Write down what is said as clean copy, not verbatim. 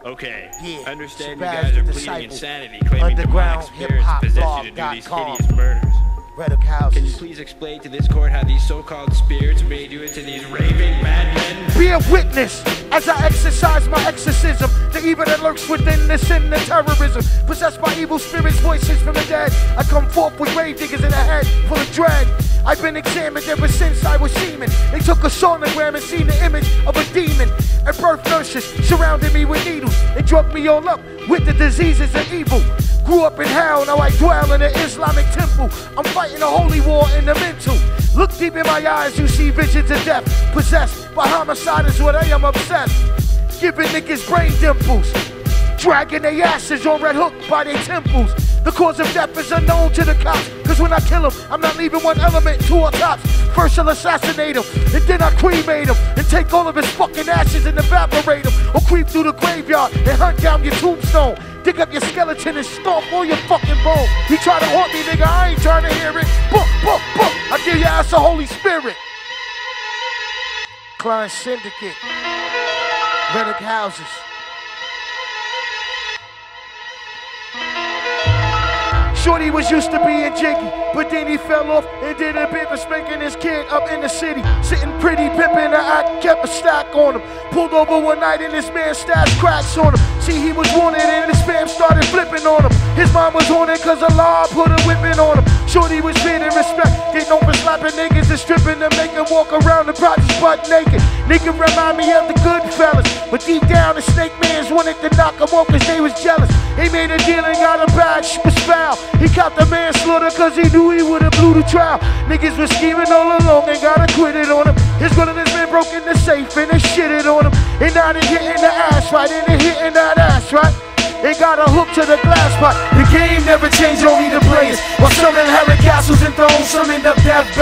Okay, Yeah, understand you Shabazz guys the are pleading disciple. insanity, claiming demonic spirits possess you to do these hideous murders. Can you please explain to this court how these so-called spirits made you into these raving madmen? Be a witness as I exercise my exorcism. The evil that lurks within the sin and terrorism. Possessed by evil spirits, voices from the dead. I come forth with gravediggaz in a head full of dread. I've been examined ever since I was semen. They took a sonogram and seen the image of a demon. And birth nurses surrounded me with needles. They drugged me all up with the diseases of evil. Grew up in hell, now I dwell in an Islamic temple. I'm fighting a holy war in the mental. Look deep in my eyes, you see visions of death. Possessed by homicide is what I am obsessed. Giving niggas brain dimples. Dragging their asses on red hook by their temples. The cause of death is unknown to the cops. Cause when I kill them, I'm not leaving one element to our tops. First I'll assassinate him, and then I cremate him. And take all of his fucking ashes and evaporate him. Or creep through the graveyard and hunt down your tombstone. Dig up your skeleton and stomp all your fucking bone. You try to haunt me, nigga, I ain't trying to hear it. Book, book, book, I give your ass the Holy Spirit. Client Syndicate, Gravediggaz houses. Shorty was used to being jiggy, but then he fell off and did a bit for spanking his kid up in the city. Sitting pretty, pimping the act, kept a stack on him. Pulled over one night and this man stashed cracks on him. See, he was wanted and this fam started flipping on him. His mom was haunted cause Allah put a whipping on him. Shorty was paid in respect, they known for slapping niggas and stripping them, make them walk around the projects butt naked. Nigga remind me of the good fellas, but deep down the snake mans wanted to knock him off cause they was jealous. They made a deal and got a bag, shit was foul. He caught the manslaughter cause he knew he would've blew the trial. Niggas was scheming all along and got acquitted on him. His brother has been broke in the safe and they shitted on him. And now they hitting the ass right, and they hitting that ass right. They got a hook to the glass pot. The game never changed, only the players. While some inherit castles and thrones, some end up death